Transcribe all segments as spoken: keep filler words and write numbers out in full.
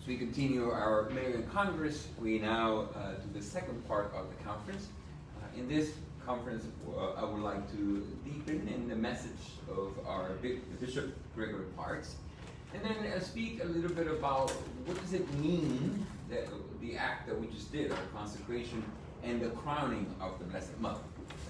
As we continue our Marian Congress, we now uh, do the second part of the conference. Uh, in this conference, uh, I would like to deepen in the message of our Bishop Gregory Parkes, and then uh, speak a little bit about what does it mean, that the act that we just did, our consecration and the crowning of the Blessed Mother.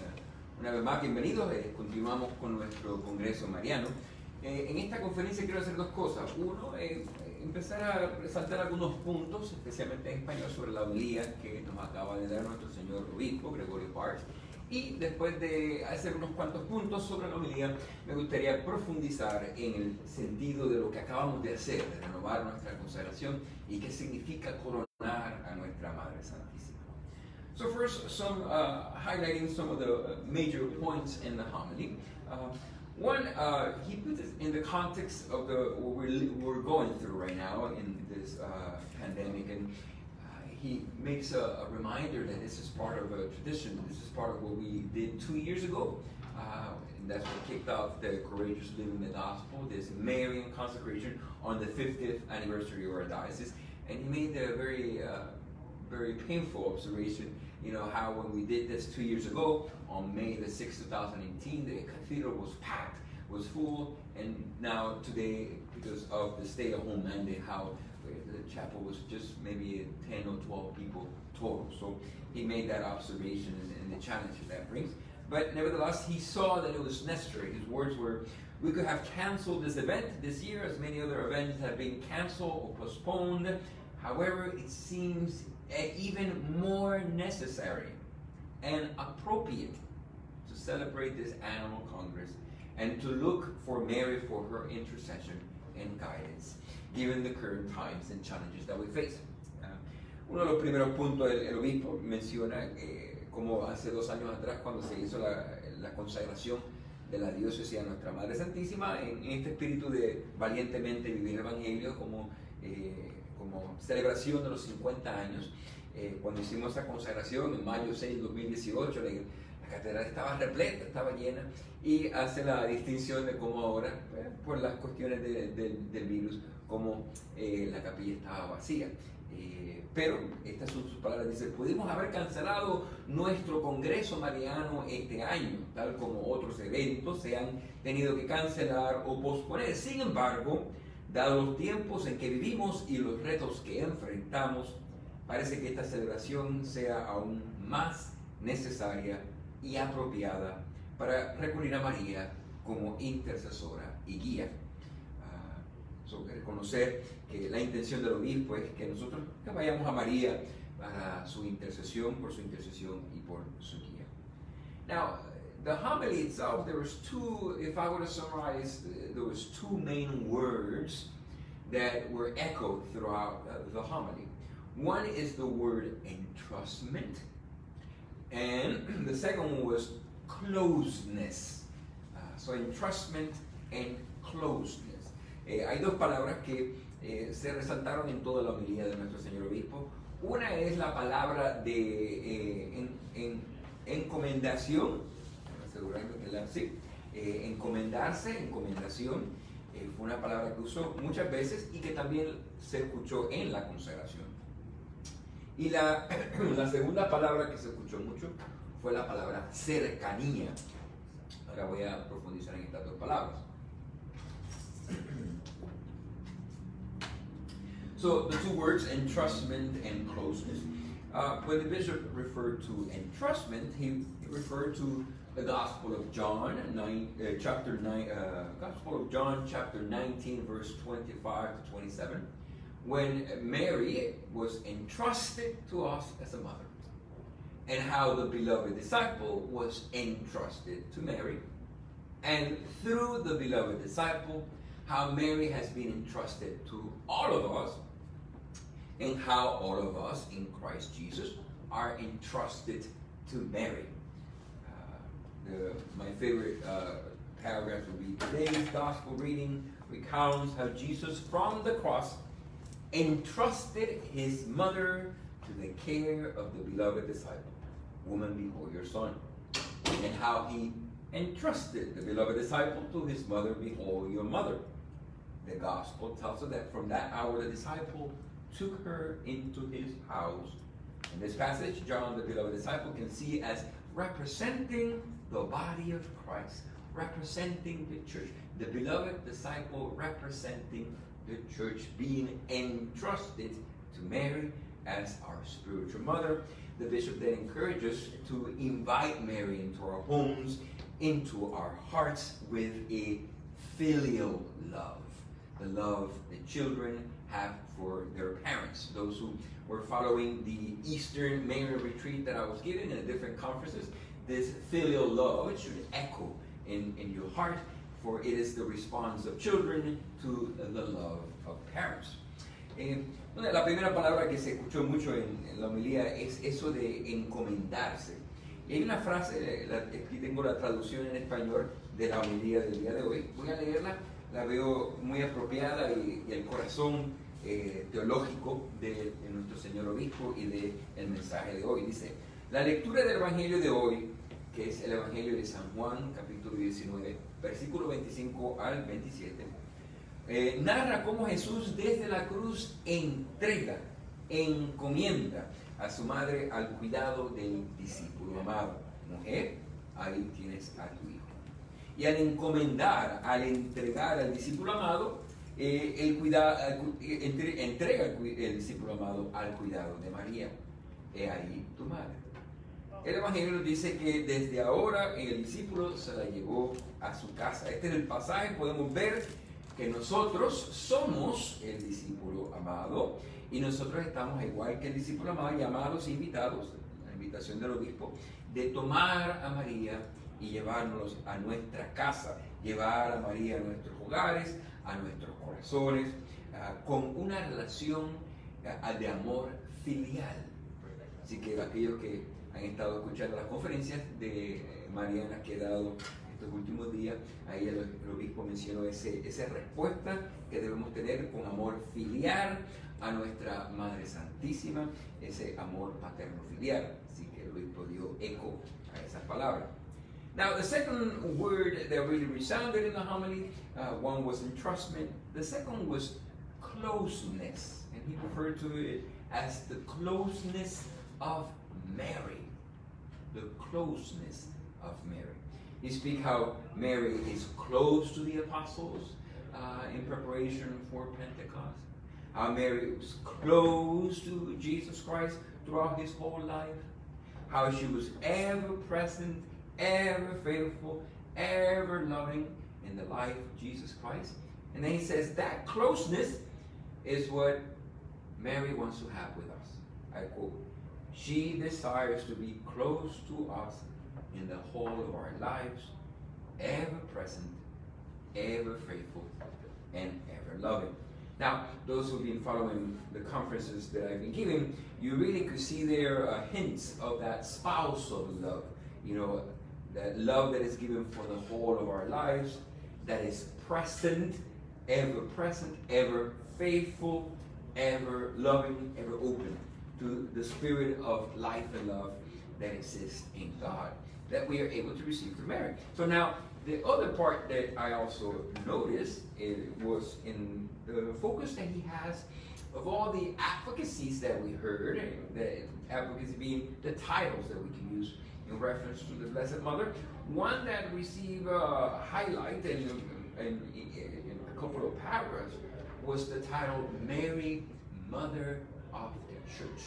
Uh, una vez más, bienvenidos, eh, continuamos con nuestro Congreso Mariano. Eh, en esta conferencia quiero hacer dos cosas. Uno, eh, empezar a resaltar algunos puntos, especialmente en español, sobre la homilía que nos acaba de dar nuestro señor obispo, Gregory Parkes. Y después de hacer unos cuantos puntos sobre la homilía, me gustaría profundizar en el sentido de lo que acabamos de hacer, de renovar nuestra consagración y qué significa coronar a nuestra Madre Santísima. So first, some uh, highlighting some of the major points in the homily. Uh, One, uh, he puts it in the context of the what we're, we're going through right now in this uh, pandemic, and uh, he makes a, a reminder that this is part of a tradition. This is part of what we did two years ago, uh, and that's what kicked off the Courageous Living the Gospel, this Marian consecration on the fiftieth anniversary of our diocese. And he made a very, uh, very painful observation. You know, how when we did this two years ago, on May the sixth, two thousand eighteen, the cathedral was packed, was full, and now today, because of the stay-at-home mandate, how the chapel was just maybe ten or twelve people total. So he made that observation and, and the challenge that brings. But nevertheless, he saw that it was necessary. His words were, we could have canceled this event this year, as many other events have been canceled or postponed. However, it seems even more necessary and appropriate to celebrate this annual Congress and to look for Mary for her intercession and guidance, given the current times and challenges that we face. Uh, uno de los primeros puntos, el, el obispo menciona eh, como hace dos años atrás, cuando se hizo la, la consagración de la diócesis a nuestra Madre Santísima, en, en este espíritu de valientemente vivir el Evangelio como eh, como celebración de los cincuenta años, eh, cuando hicimos esa consagración en mayo seis de dos mil dieciocho, la, la catedral estaba repleta, estaba llena, y hace la distinción de cómo ahora, eh, por las cuestiones de, de, del virus, como eh, la capilla estaba vacía. Eh, pero estas son sus palabras, dice, pudimos haber cancelado nuestro Congreso Mariano este año, tal como otros eventos se han tenido que cancelar o posponer. Sin embargo, dados los tiempos en que vivimos y los retos que enfrentamos, parece que esta celebración sea aún más necesaria y apropiada para recurrir a María como intercesora y guía. Uh, so, reconocer que la intención del obispo es que nosotros que vayamos a María para su intercesión, por su intercesión y por su guía. Now, the homily itself, there was two, if I were to summarize, there was two main words that were echoed throughout uh, the homily. One is the word entrustment, and the second one was closeness. Uh, so entrustment and closeness. Eh, hay dos palabras que eh, se resaltaron en toda la homilía de nuestro señor obispo. Una es la palabra de eh, en, en, encomendación, asegurando que la, sí, eh, encomendarse, encomendación, eh, fue una palabra que usó muchas veces y que también se escuchó en la consagración. Y la, la segunda palabra que se escuchó mucho fue la palabra cercanía. Ahora voy a profundizar en estas dos palabras. So the two words, entrustment and closeness. Uh, when the bishop referred to entrustment, he referred to the Gospel of John, nine, uh, chapter nine, uh, Gospel of John, chapter nineteen, verse twenty-five to twenty-seven, when Mary was entrusted to us as a mother, and how the beloved disciple was entrusted to Mary, and through the beloved disciple, how Mary has been entrusted to all of us, and how all of us in Christ Jesus are entrusted to Mary. The, my favorite uh, paragraph would be, today's gospel reading recounts how Jesus from the cross entrusted his mother to the care of the beloved disciple. Woman, behold your son. And how he entrusted the beloved disciple to his mother, behold your mother. The gospel tells us that from that hour the disciple took her into his house. In this passage, John, the beloved disciple, can see as representing the body of Christ, representing the church. The beloved disciple representing the church, being entrusted to Mary as our spiritual mother. The bishop then encourages us to invite Mary into our homes, into our hearts with a filial love, the love that children have for their parents. Those who were following the Eastern Mary retreat that I was giving in different conferences, this filial love, it should echo in, in your heart, for it is the response of children to the love of parents. Eh, la primera palabra que se escuchó mucho en, en la homilía es eso de encomendarse. Y hay una frase, la, aquí tengo la traducción en español de la homilía del día de hoy. Voy a leerla, la veo muy apropiada y, y el corazón eh, teológico de, de nuestro señor obispo y del de mensaje de hoy. Dice, la lectura del evangelio de hoy, que es el evangelio de San Juan, capítulo diecinueve, versículo veinticinco al veintisiete, eh, narra cómo Jesús desde la cruz entrega, encomienda a su madre al cuidado del discípulo amado. Mujer, ahí tienes a tu hijo. Y al encomendar, al entregar al discípulo amado, eh, el cuida, entre, entrega el, el discípulo amado al cuidado de María. He ahí tu madre. El Evangelio nos dice que desde ahora el discípulo se la llevó a su casa. Este es el pasaje, podemos ver que nosotros somos el discípulo amado y nosotros estamos igual que el discípulo amado, llamados e invitados, la invitación del obispo, de tomar a María y llevarnos a nuestra casa, llevar a María a nuestros hogares, a nuestros corazones, uh, con una relación uh, de amor filial. Así que aquellos que han estado escuchando las conferencias de Mariana que he dado estos últimos días, ahí el, el obispo mencionó ese, esa respuesta que debemos tener con amor filial a nuestra Madre Santísima, ese amor paterno filial. Así que el obispo dio eco a esas palabras. Now, the second word that really resounded in the homily, uh, one was entrustment, the second was closeness, and he referred to it as the closeness of Mary. The closeness of Mary. He speaks how Mary is close to the apostles uh, in preparation for Pentecost. How Mary was close to Jesus Christ throughout his whole life. How she was ever present, ever faithful, ever loving in the life of Jesus Christ. And then he says that closeness is what Mary wants to have with us. I quote, she desires to be close to us in the whole of our lives, ever present, ever faithful, and ever loving. Now, those who've been following the conferences that I've been giving, you really could see there uh, hints of that spousal love. You know, that love that is given for the whole of our lives, that is present, ever present, ever faithful, ever loving, ever open to the spirit of life and love that exists in God, that we are able to receive from Mary. So now, the other part that I also noticed it was in the focus that he has of all the advocacies that we heard, and the advocacy being the titles that we can use in reference to the Blessed Mother. One that received a highlight in, in, in a couple of paragraphs was the title Mary, Mother of the Church.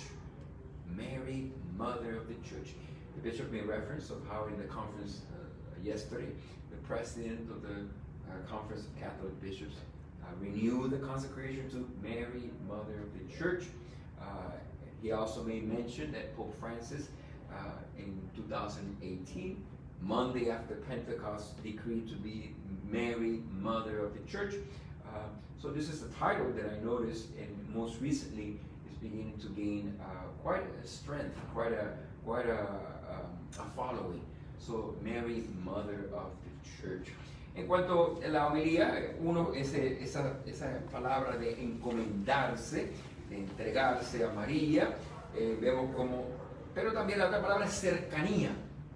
Mary, Mother of the Church. The bishop made reference of how in the conference uh, yesterday, the president of the uh, Conference of Catholic Bishops uh, renewed the consecration to Mary, Mother of the Church. Uh, he also made mention that Pope Francis uh, in two thousand eighteen, Monday after Pentecost, decreed to be Mary, Mother of the Church. Uh, so this is a title that I noticed, and most recently is beginning to gain uh, quite a strength, quite a quite a, um, a following. So Mary, Mother of the Church. En cuanto a la homilía, uno ese, esa, esa palabra de encomendarse, de entregarse a María, eh, vemos como, pero también la otra palabra es cercanía.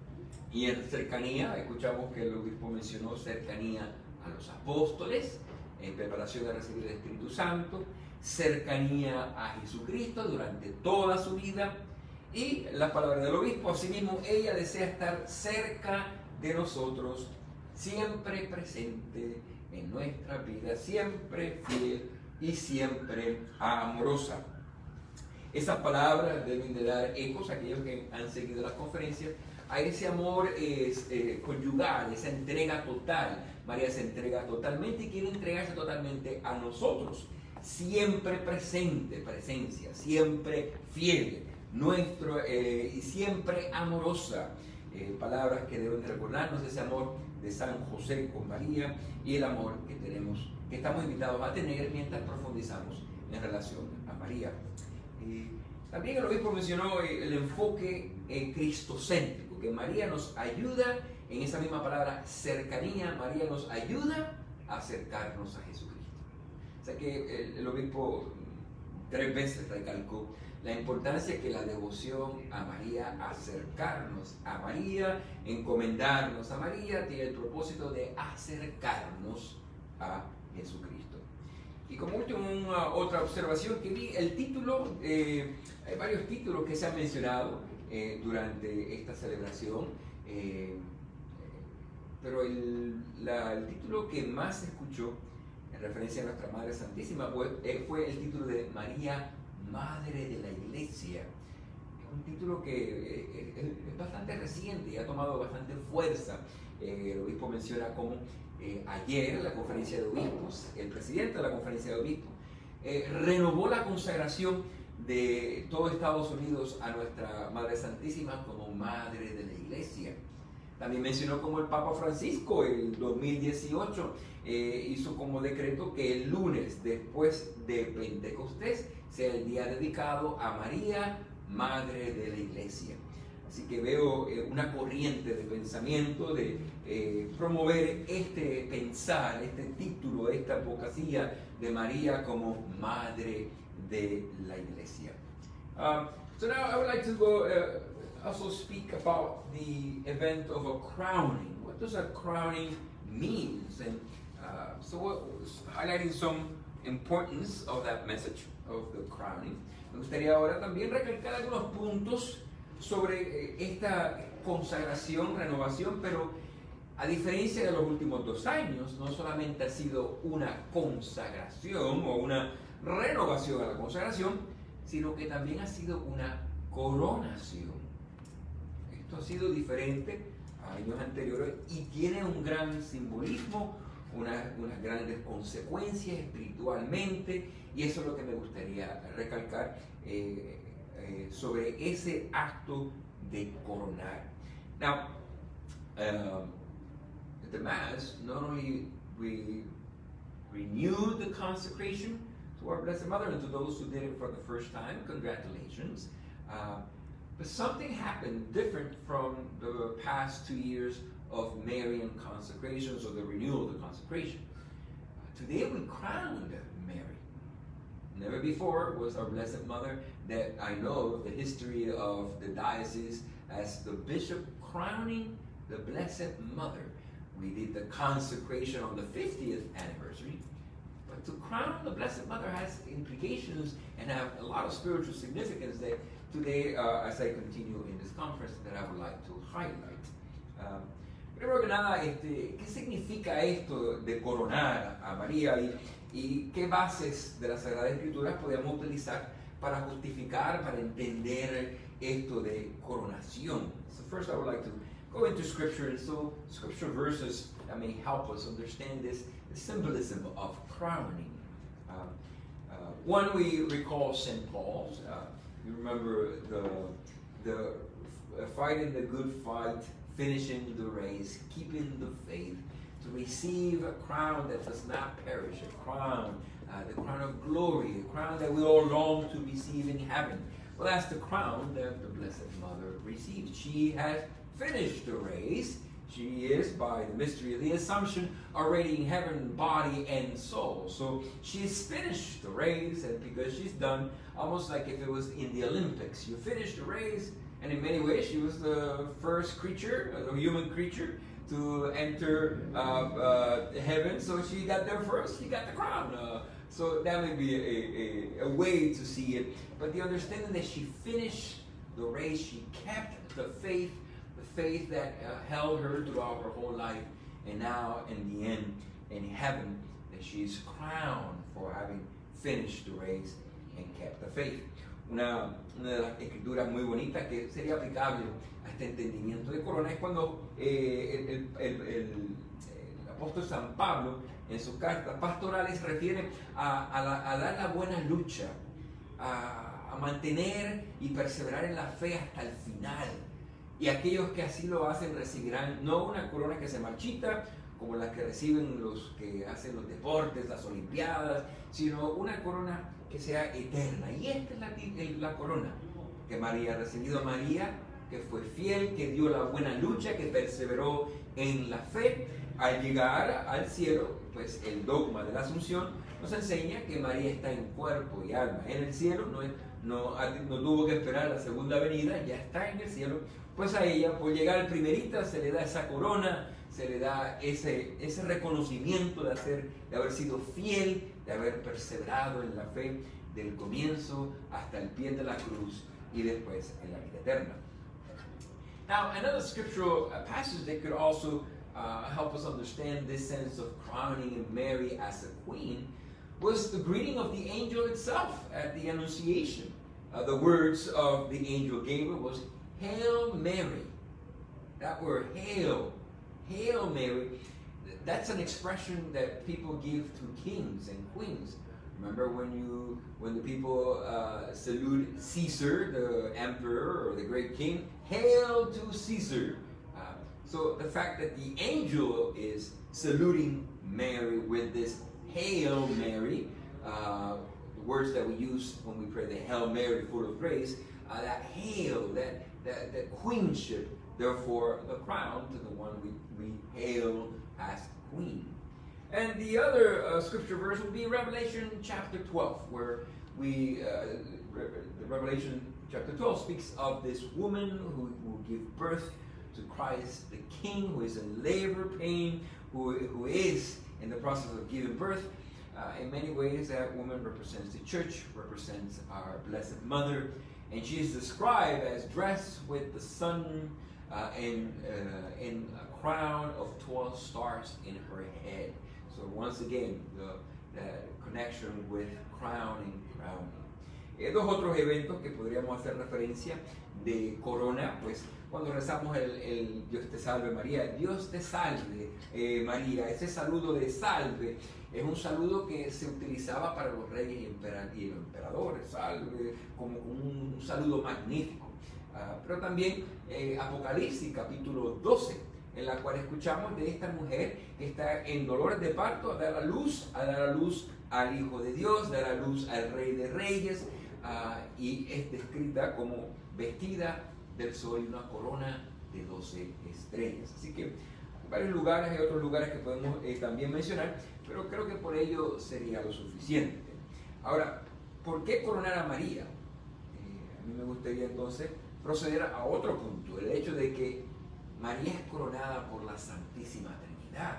Y en cercanía, escuchamos que el obispo mencionó cercanía a los apóstoles, en preparación de recibir el Espíritu Santo, cercanía a Jesucristo durante toda su vida. Y la palabra del obispo, asimismo, ella desea estar cerca de nosotros, siempre presente en nuestra vida, siempre fiel y siempre amorosa. Esas palabras deben de dar ecos a aquellos que han seguido las conferencias, a ese amor es, eh, conyugal, esa entrega total. María se entrega totalmente y quiere entregarse totalmente a nosotros, siempre presente, presencia, siempre fiel, nuestro eh, y siempre amorosa. Eh, palabras que deben recordarnos ese amor de San José con María y el amor que tenemos, que estamos invitados a tener mientras profundizamos en relación a María. Eh, también el obispo mencionó el enfoque eh, cristocéntrico, que María nos ayuda, en esa misma palabra cercanía, María nos ayuda a acercarnos a Jesucristo. O sea que el, el obispo tres veces recalcó la importancia que la devoción a María, acercarnos a María, encomendarnos a María, tiene el propósito de acercarnos a Jesucristo. Y como último, una, otra observación que vi, el título, eh, hay varios títulos que se han mencionado eh, durante esta celebración, eh, pero el, la, el título que más se escuchó en referencia a nuestra Madre Santísima fue, eh, fue el título de María, Madre de la Iglesia. Es un título que eh, es, es bastante reciente y ha tomado bastante fuerza. Eh, el obispo menciona cómo eh, ayer la conferencia de obispos, el presidente de la conferencia de obispos, eh, renovó la consagración de todo Estados Unidos a nuestra Madre Santísima como Madre de la Iglesia. También mencionó como el Papa Francisco el dos mil dieciocho eh, hizo como decreto que el lunes después de Pentecostés sea el día dedicado a María, Madre de la Iglesia. Así que veo eh, una corriente de pensamiento de eh, promover este pensar, este título, esta advocacia de María como Madre de la Iglesia. Um, so now I would like to go uh, also speak about the event of a crowning. What does a crowning mean? And uh, so what, highlighting some importance of that message of the crowning. Me gustaría ahora también recalcar algunos puntos sobre esta consagración, renovación, pero a diferencia de los últimos dos años, no solamente ha sido una consagración o una renovación a la consagración, sino que también ha sido una coronación. Esto ha sido diferente a años anteriores y tiene un gran simbolismo, una, unas grandes consecuencias espiritualmente, y eso es lo que me gustaría recalcar eh, eh, sobre ese acto de coronar. Now, uh, at the Mass, not only we renew the consecration to our Blessed Mother, and to those who did it for the first time, congratulations. Uh, but something happened different from the past two years of Marian consecrations or the renewal of the consecration. Uh, today we crowned Mary. Never before was our Blessed Mother, that I know the history of the diocese, as the bishop crowning the Blessed Mother. We did the consecration on the fiftieth anniversary. But to crown the Blessed Mother has implications and have a lot of spiritual significance that today, uh, as I continue in this conference, that I would like to highlight. Um, Primero que nada, este, ¿qué significa esto de coronar a María y, y qué bases de la Sagrada Escritura podemos utilizar para justificar, para entender esto de coronación? So first I would like to go into Scripture, and so Scripture verses that may help us understand this, the symbolism of crowning. Uh, uh, one, we recall Saint Paul's. Uh, you remember the, the uh, fighting the good fight, finishing the race, keeping the faith, to receive a crown that does not perish, a crown, uh, the crown of glory, a crown that we all long to receive in heaven. Well, that's the crown that the Blessed Mother received. She has finished the race. She is, by the mystery of the Assumption, already in heaven, body and soul. So she's finished the race, and because she's done, almost like if it was in the Olympics. You finish the race, and in many ways, she was the first creature, a human creature, to enter uh, uh, heaven. So she got there first. She got the crown. Uh, So that may be a, a, a way to see it. But the understanding that she finished the race, she kept the faith, the faith that uh, held her throughout her whole life, and now in the end, in heaven, that she's crowned for having finished the race and kept the faith. Una, una de las escrituras muy bonitas que sería aplicable a este entendimiento de corona es cuando eh, el, el, el, el apóstol San Pablo en sus cartas pastorales refiere a, a, la, a dar la buena lucha, a, a mantener y perseverar en la fe hasta el final. Y aquellos que así lo hacen recibirán no una corona que se marchita, como las que reciben los que hacen los deportes, las olimpiadas, sino una corona que sea eterna. Y esta es la, la corona que María ha recibido. María, que fue fiel, que dio la buena lucha, que perseveró en la fe. Al llegar al cielo, pues el dogma de la Asunción nos enseña que María está en cuerpo y alma en el cielo, no, es, no, no tuvo que esperar la segunda venida, ya está en el cielo. Pues a ella, por llegar primerita, se le da esa corona, se le da ese, ese reconocimiento de, hacer, de haber sido fiel, de haber perseverado en la fe del comienzo hasta el pie de la cruz y después en la vida eterna. Now, another scriptural passage that could also uh, help us understand this sense of crowning Mary as a queen was the greeting of the angel itself at the Annunciation. Uh, the words of the angel Gabriel was, "Hail Mary." That word, hail, Hail Mary, that's an expression that people give to kings and queens. Remember when you, when the people uh, salute Caesar, the emperor or the great king, hail to Caesar. Uh, so the fact that the angel is saluting Mary with this Hail Mary, uh, the words that we use when we pray the Hail Mary, full of grace, uh, that hail, that, that, that queenship, therefore the crown to the one we, we hail as queen. And the other uh, scripture verse would be Revelation chapter twelve, where we, uh, Re Revelation chapter twelve speaks of this woman who will give birth to Christ the King, who is in labor pain, who, who is in the process of giving birth. Uh, in many ways, that woman represents the church, represents our Blessed Mother, and she is described as dressed with the sun uh, and uh, in a crown of twelve stars in her head. So once again, the, the connection with crowning, crowning. Eh, dos otros eventos que podríamos hacer referencia de corona, pues cuando rezamos el, el Dios te salve María, Dios te salve eh, María, ese saludo de salve es un saludo que se utilizaba para los reyes y, emper y los emperadores, salve, como, como un, un saludo magnífico. Uh, pero también eh, Apocalipsis capítulo doce, en la cual escuchamos de esta mujer que está en dolores de parto, a dar a luz, a dar a luz al Hijo de Dios, dar a luz al Rey de Reyes, uh, y es descrita como vestida del sol y una corona de doce estrellas. Así que hay varios lugares, hay otros lugares que podemos eh, también mencionar, pero creo que por ello sería lo suficiente. Ahora, ¿por qué coronar a María? Eh, a mí me gustaría entonces proceder a otro punto, el hecho de que María es coronada por la Santísima Trinidad.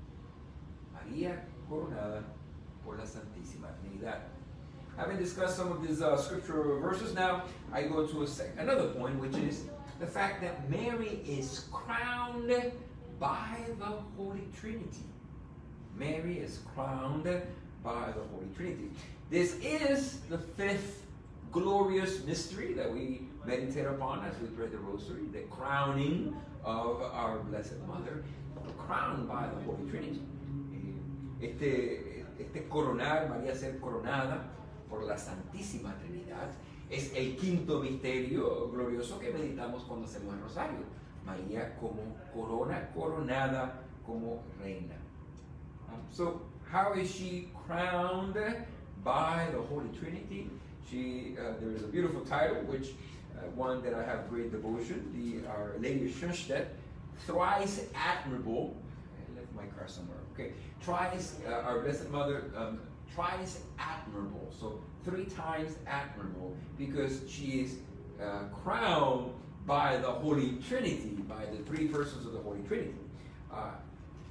María coronada por la Santísima Trinidad. Having discussed some of these uh, scriptural verses, now I go to a second, another point, which is the fact that Mary is crowned by the Holy Trinity. Mary is crowned by the Holy Trinity. This is the fifth glorious mystery that we meditate upon as we pray the Rosary, the crowning of our Blessed Mother, crowned by the Holy Trinity. Este, este coronar, María ser coronada por la Santísima Trinidad, es el quinto misterio glorioso que meditamos cuando hacemos el rosario. María como corona, coronada como reina. Um, so, how is she crowned by the Holy Trinity? She, uh, there is a beautiful title, which uh, one that I have great devotion, the Our Lady of Schoenstatt, Thrice Admirable. I left my car somewhere. Okay, thrice, uh, our Blessed Mother, um, thrice admirable. So three times admirable, because she is uh, crowned by the Holy Trinity, by the three persons of the Holy Trinity. Uh,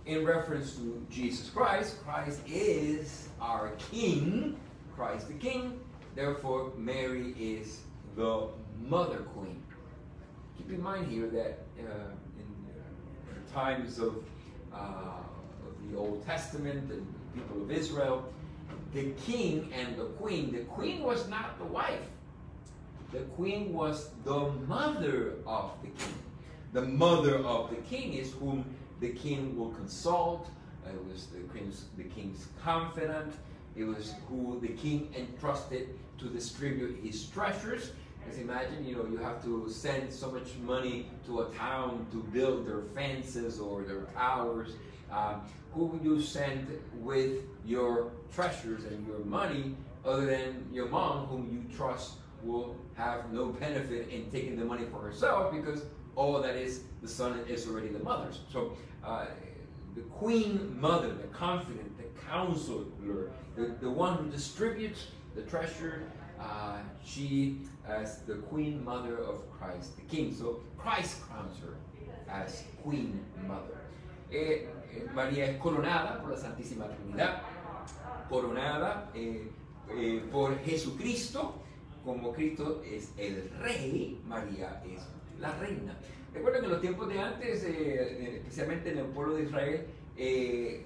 in reference to Jesus Christ. Christ is our King, Christ the King. Therefore, Mary is the Mother Queen. Keep in mind here that uh, in uh, times of, uh, of the Old Testament and the people of Israel, the king and the queen, the queen was not the wife. The queen was the mother of the king. The mother of the king is whom the king will consult. It was the king's, the king's confidant. It was who the king entrusted to distribute his treasures. Because imagine, you know, you have to send so much money to a town to build their fences or their towers. Um, who would you send with your treasures and your money other than your mom, whom you trust will have no benefit in taking the money for herself, because all that is the son is already the mother's. So uh, the queen mother, the confidant, the counselor, the, the one who distributes the treasure, uh, she as the queen mother of Christ the King. So Christ crowns her as queen mother. Eh, eh, María es coronada por la Santísima Trinidad, coronada eh, eh, por Jesucristo. Como Cristo es el rey, María es la reina. Recuerden que en los tiempos de antes, eh, especialmente en el pueblo de Israel, eh,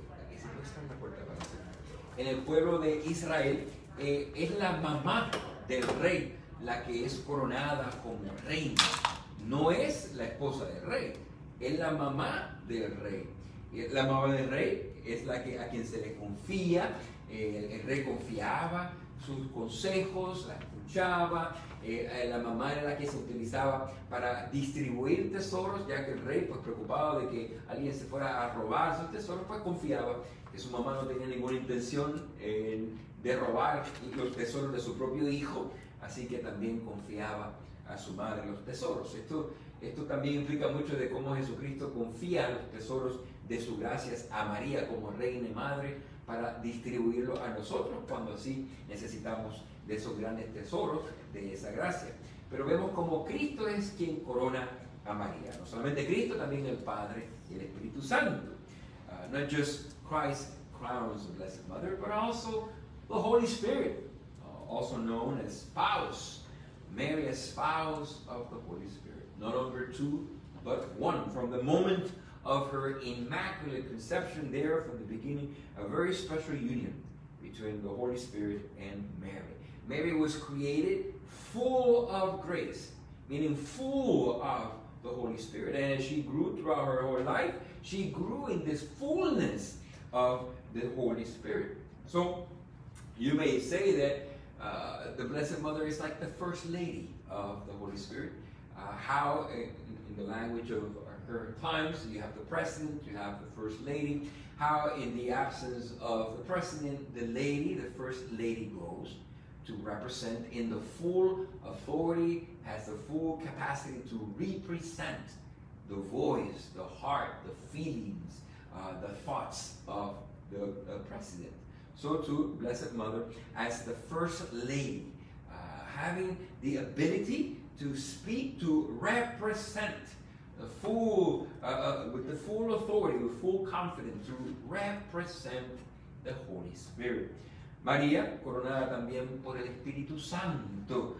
en el pueblo de Israel, eh, es la mamá del rey la que es coronada como reina. No es la esposa del rey, es la mamá del rey. La mamá del rey es la que, a quien se le confía, eh, el rey confiaba sus consejos, la escuchaba. Eh, la mamá era la que se utilizaba para distribuir tesoros, ya que el rey, pues preocupado de que alguien se fuera a robar sus tesoros, pues confiaba que su mamá no tenía ninguna intención eh, de robar los tesoros de su propio hijo, así que también confiaba a su madre los tesoros. Esto, esto también implica mucho de cómo Jesucristo confía los tesoros de sus gracias a María como reina y madre, para distribuirlo a nosotros cuando así necesitamos de esos grandes tesoros, de esa gracia. Pero vemos como Cristo es quien corona a María. No solamente Cristo, también el Padre y el Espíritu Santo. Uh, not just Christ crowns the Blessed Mother, but also the Holy Spirit, uh, also known as spouse. Mary as spouse of the Holy Spirit. No longer two, but one. From the moment of her immaculate conception, there from the beginning, a very special union between the Holy Spirit and Mary. Mary was created full of grace, meaning full of the Holy Spirit. And as she grew throughout her whole life, she grew in this fullness of the Holy Spirit. So you may say that uh, the Blessed Mother is like the First Lady of the Holy Spirit. Uh, how, in, in the language of her times, you have the President, you have the First Lady. How in the absence of the President, the lady, the First Lady goes to represent in the full authority, has the full capacity to represent the voice, the heart, the feelings, uh, the thoughts of the, the President. So too, Blessed Mother as the First Lady, uh, having the ability to speak, to represent the full, uh, uh, with the full authority, with full confidence, to represent the Holy Spirit. María, coronada también por el Espíritu Santo,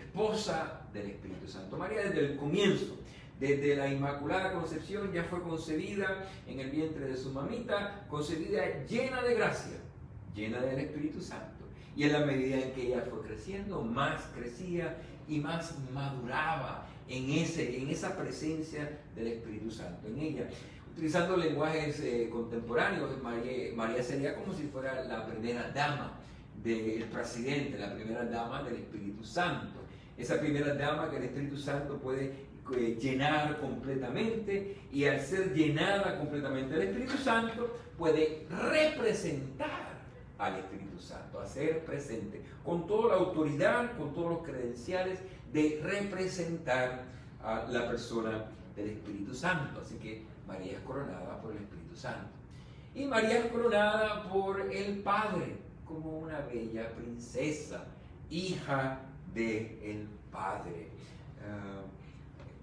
esposa del Espíritu Santo. María desde el comienzo, desde la Inmaculada Concepción, ya fue concebida en el vientre de su mamita, concebida llena de gracia, llena del Espíritu Santo. Y en la medida en que ella fue creciendo, más crecía y más maduraba en, ese, en esa presencia del Espíritu Santo en ella. Utilizando lenguajes eh, contemporáneos, María, María sería como si fuera la primera dama del presidente, la primera dama del Espíritu Santo. Esa primera dama que el Espíritu Santo puede eh, llenar completamente, y al ser llenada completamente del Espíritu Santo puede representar al Espíritu Santo, hacer presente, con toda la autoridad, con todos los credenciales de representar a la persona del Espíritu Santo. Así que María es coronada por el Espíritu Santo. Y María es coronada por el Padre, como una bella princesa, hija del Padre. Uh,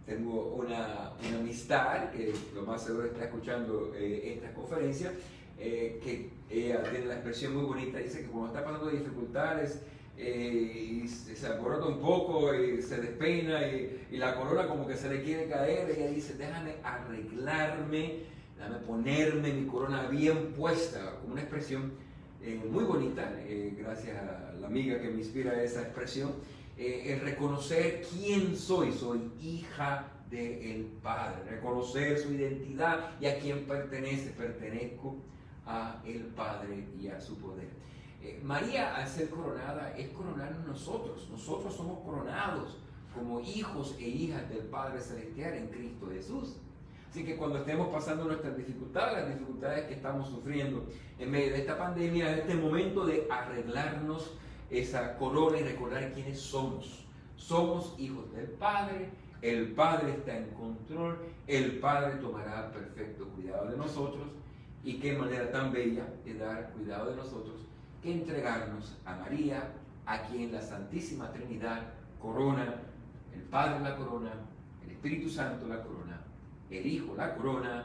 tengo una, una amistad que lo más seguro está escuchando eh, esta conferencia, eh, que ella tiene la expresión muy bonita, dice que cuando está pasando dificultades eh, y se alborota un poco y se despeina y, y la corona como que se le quiere caer, ella dice, déjame arreglarme, déjame ponerme mi corona bien puesta, como una expresión eh, muy bonita, eh, gracias a la amiga que me inspira esa expresión. Eh, el reconocer quién soy, soy hija del Padre, reconocer su identidad y a quién pertenece, pertenezco a el Padre y a su poder. Eh, María, al ser coronada, es coronarnos nosotros, nosotros somos coronados como hijos e hijas del Padre Celestial en Cristo Jesús. Así que cuando estemos pasando nuestras dificultades, las dificultades que estamos sufriendo en medio de esta pandemia, es este momento de arreglarnos esa corona y recordar quiénes somos. Somos hijos del Padre, el Padre está en control, el Padre tomará perfecto cuidado de nosotros, y qué manera tan bella de dar cuidado de nosotros que entregarnos a María, a quien la Santísima Trinidad corona, el Padre la corona, el Espíritu Santo la corona, el Hijo la corona,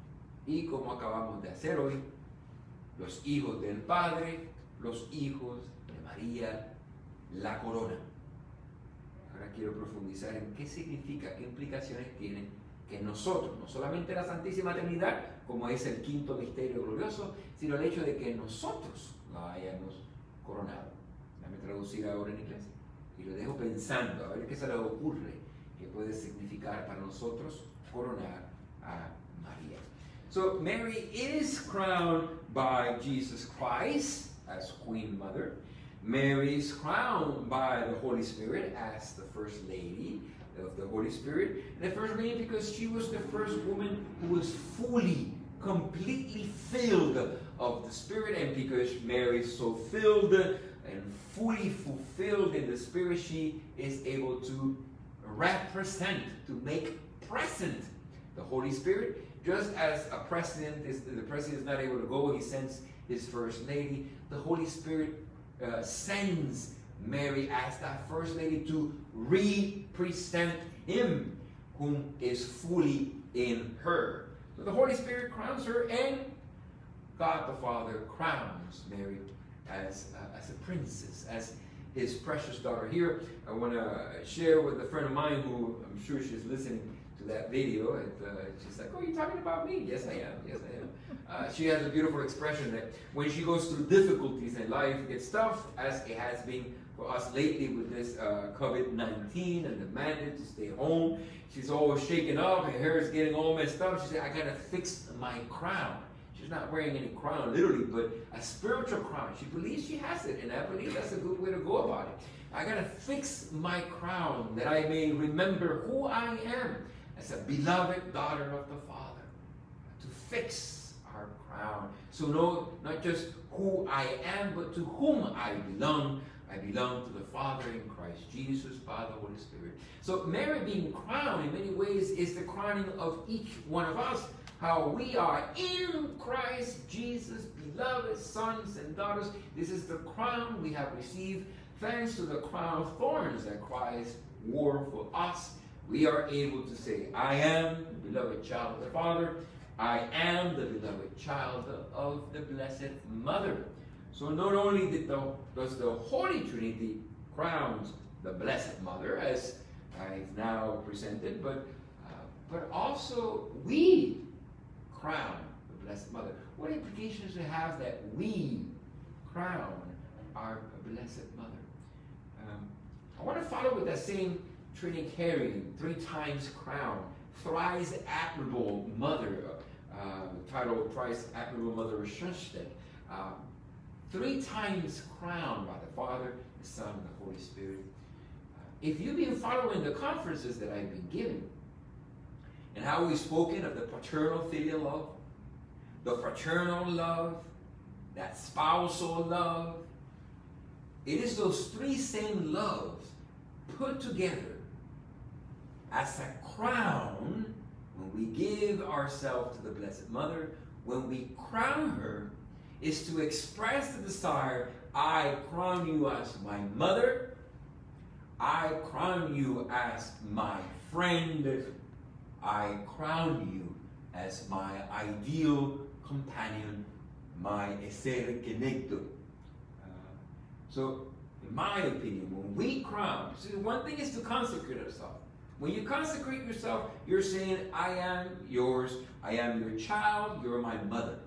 y como acabamos de hacer hoy, los hijos del Padre, los hijos de María la corona. Ahora quiero profundizar en qué significa, qué implicaciones tiene que nosotros, no solamente la Santísima Trinidad, como es el quinto misterio glorioso, sino el hecho de que nosotros la hayamos coronado. Déjame traducir ahora en inglés y lo dejo pensando, a ver qué se le ocurre que puede significar para nosotros coronar a María. So Mary is crowned by Jesus Christ as Queen Mother. Mary is crowned by the Holy Spirit as the First Lady of the Holy Spirit. And the First Lady because she was the first woman who was fully, completely filled of the Spirit. And because Mary is so filled and fully fulfilled in the Spirit, she is able to represent, to make present the Holy Spirit. Just as a president is, the president is not able to go, he sends his First Lady. The Holy Spirit uh, sends Mary as that First Lady to represent him whom is fully in her. So the Holy Spirit crowns her, and God the Father crowns Mary as, uh, as a princess, as his precious daughter. Here, I want to share with a friend of mine who I'm sure she's listening to that video. And, uh, she's like, oh, you're talking about me? Yes, I am. Yes, I am. Uh, she has a beautiful expression that when she goes through difficulties in life, it's tough, as it has been for us lately with this uh, COVID nineteen and the mandate to stay home. She's always shaken up, her hair is getting all messed up. She said, I gotta fix my crown. She's not wearing any crown literally, but a spiritual crown. She believes she has it, and I believe that's a good way to go about it. I gotta fix my crown that I may remember who I am as a beloved daughter of the Father. To fix our crown. So no, not just who I am, but to whom I belong. I belong to the Father in Christ Jesus by the Holy Spirit. So Mary being crowned in many ways is the crowning of each one of us. How we are in Christ Jesus, beloved sons and daughters. This is the crown we have received thanks to the crown of thorns that Christ wore for us. We are able to say, I am the beloved child of the Father. I am the beloved child of the Blessed Mother. So not only did the, does the Holy Trinity crown the Blessed Mother, as I've now presented, but, uh, but also we crown the Blessed Mother. What implications does it have that we crown our Blessed Mother? Um, I want to follow with that same Trinitarian, three times crown, thrice admirable Mother, uh, the title thrice admirable Mother of Schoenstatt. Uh, Three times crowned by the Father, the Son, and the Holy Spirit. Uh, if you've been following the conferences that I've been giving, and how we've spoken of the paternal filial love, the fraternal love, that spousal love, it is those three same loves put together as a crown when we give ourselves to the Blessed Mother, when we crown her, is to express the desire, I crown you as my mother, I crown you as my friend. I crown you as my ideal companion, my ser kenegdo. Uh, so, in my opinion, when we crown, see, one thing is to consecrate ourselves. When you consecrate yourself, you're saying, I am yours, I am your child, you're my mother.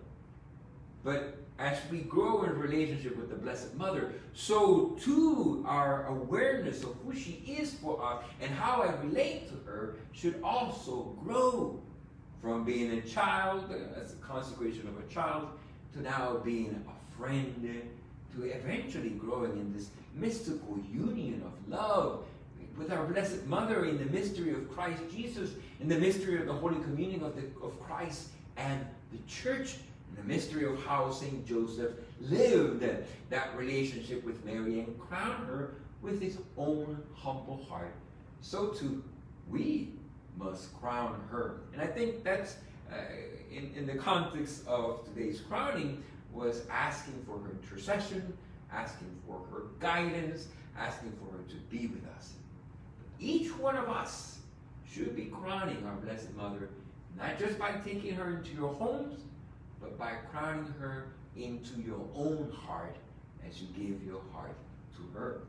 But as we grow in relationship with the Blessed Mother, so too our awareness of who she is for us and how I relate to her should also grow from being a child, as a consecration of a child, to now being a friend, to eventually growing in this mystical union of love with our Blessed Mother in the mystery of Christ Jesus, in the mystery of the Holy Communion of, the, of Christ and the Church, in the mystery of how Saint Joseph lived that relationship with Mary and crowned her with his own humble heart. So too, we must crown her. And I think that's, uh, in, in the context of today's crowning, was asking for her intercession, asking for her guidance, asking for her to be with us. Each one of us should be crowning our Blessed Mother, not just by taking her into your homes, but by crowning her into your own heart as you give your heart to her.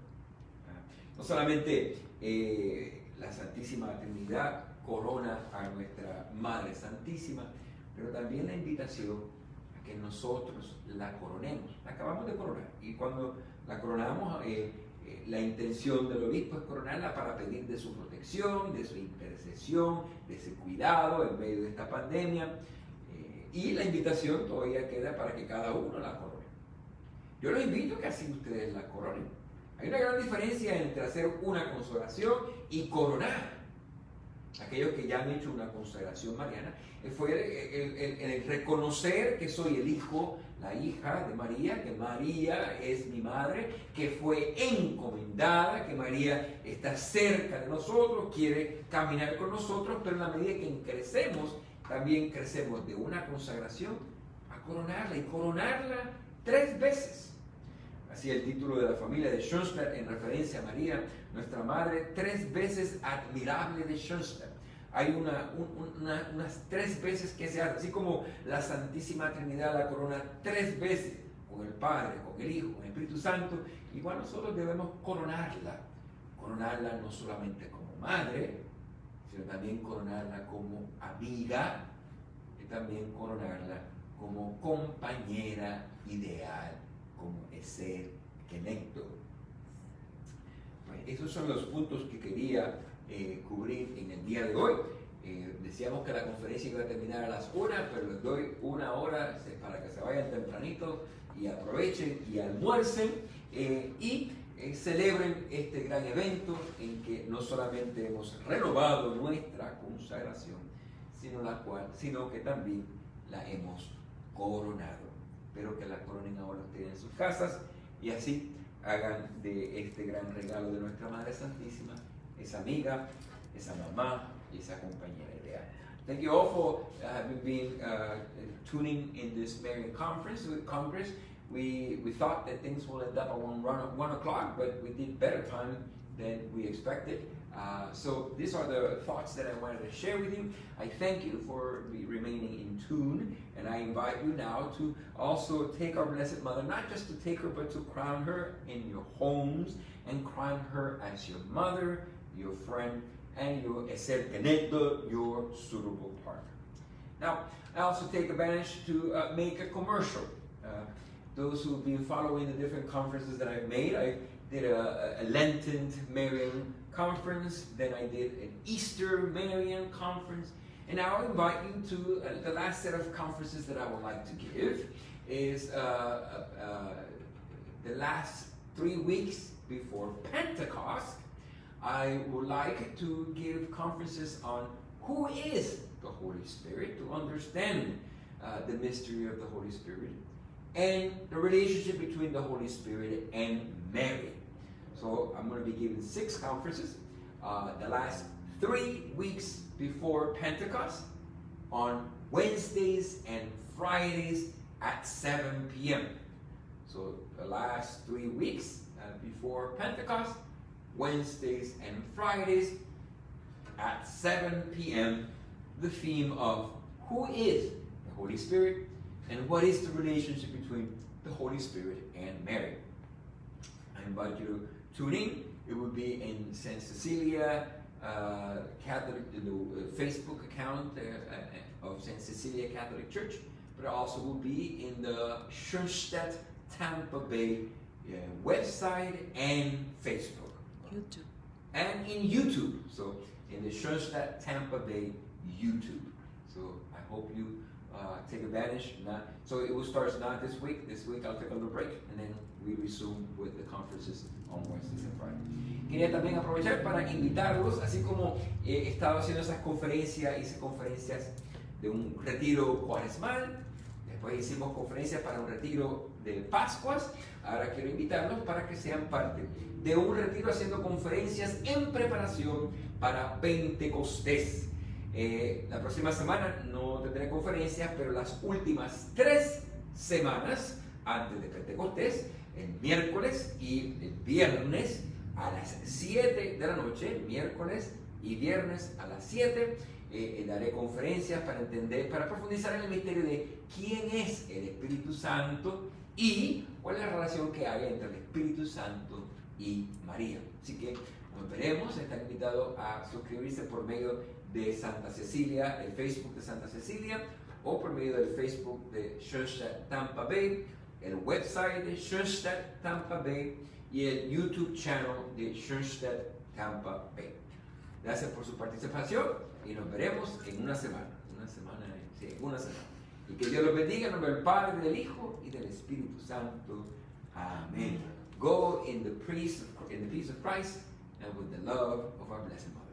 No solamente eh, la Santísima Trinidad corona a nuestra Madre Santísima, pero también la invitación a que nosotros la coronemos. La acabamos de coronar, y cuando la coronamos, eh, eh, la intención del obispo es coronarla para pedir de su protección, de su intercesión, de ese cuidado en medio de esta pandemia. Y la invitación todavía queda para que cada uno la corone. Yo los invito a que así ustedes la coronen. Hay una gran diferencia entre hacer una consagración y coronar. Aquellos que ya han hecho una consagración mariana, fue el, el, el reconocer que soy el hijo, la hija de María, que María es mi madre, que fue encomendada, que María está cerca de nosotros, quiere caminar con nosotros, pero en la medida que crecemos, también crecemos de una consagración a coronarla, y coronarla tres veces. Así el título de la familia de Schoenstatt en referencia a María, nuestra madre, tres veces admirable de Schoenstatt. Hay una, un, una, unas tres veces que se hace, así como la Santísima Trinidad la corona tres veces, con el Padre, con el Hijo, con el Espíritu Santo. Igual nosotros debemos coronarla, coronarla no solamente como madre, sino también coronarla como amiga, y también coronarla como compañera ideal, como ser kenegdo. Pues esos son los puntos que quería eh, cubrir en el día de hoy. Eh, decíamos que la conferencia iba a terminar a las una, pero les doy una hora para que se vayan tempranito y aprovechen y almuercen eh, y Eh, celebren este gran evento en que no solamente hemos renovado nuestra consagración, sino, la cual, sino que también la hemos coronado. Espero que la coronen ahora ustedes en sus casas y así hagan de este gran regalo de nuestra Madre Santísima esa amiga, esa mamá y esa compañera ideal. Thank you all for uh, being uh, tuning in this Marian conference. Congress. We, we thought that things will end up around one o'clock, but we did better time than we expected. Uh, so these are the thoughts that I wanted to share with you. I thank you for remaining in tune, and I invite you now to also take our Blessed Mother, not just to take her, but to crown her in your homes, and crown her as your mother, your friend, and your ser kenegdo, your suitable partner. Now, I also take advantage to uh, make a commercial. Uh, Those who've been following the different conferences that I've made, I did a, a Lenten Marian conference, then I did an Easter Marian conference, and now I invite you to uh, the last set of conferences that I would like to give is uh, uh, uh, the last three weeks before Pentecost. I would like to give conferences on who is the Holy Spirit, to understand uh, the mystery of the Holy Spirit, and the relationship between the Holy Spirit and Mary. So I'm going to be giving six conferences uh, the last three weeks before Pentecost on Wednesdays and Fridays at seven p m So the last three weeks uh, before Pentecost, Wednesdays and Fridays at seven p m The theme of who is the Holy Spirit and what is the relationship between the Holy Spirit and Mary. I invite you to tune in. It will be in Saint Cecilia uh, Catholic, the uh, Facebook account uh, of Saint Cecilia Catholic Church, but it also will be in the Schoenstatt Tampa Bay uh, website and Facebook. YouTube. And in YouTube. So in the Schoenstatt Tampa Bay YouTube. So I hope you uh, take advantage. Not, so it will start not this week. This week I'll take a little break and then we resume with the conferences on Wednesdays and Fridays. Quería también aprovechar para invitarlos, así como eh, he estado haciendo esas conferencias, hice conferencias de un retiro cuaresmal, después hicimos conferencias para un retiro de Pascuas. Ahora quiero invitarlos para que sean parte de un retiro haciendo conferencias en preparación para Pentecostés. Eh, la próxima semana no tendré conferencias, pero las últimas tres semanas antes de Pentecostés, el miércoles y el viernes a las siete de la noche, miércoles y viernes a las siete, eh, daré conferencias para entender, para profundizar en el misterio de quién es el Espíritu Santo y cuál es la relación que hay entre el Espíritu Santo y María. Así que nos veremos. Están invitados a suscribirse por medio de Santa Cecilia, el Facebook de Santa Cecilia, o por medio del Facebook de Schoenstatt Tampa Bay, el website de Schoenstatt Tampa Bay y el YouTube channel de Schoenstatt Tampa Bay. Gracias por su participación y nos veremos en una semana. Una semana, sí, una semana. Y que Dios los bendiga en nombre del Padre, del Hijo y del Espíritu Santo. Amén. Go in the peace, in the peace of Christ and with the love of our blessed Mother.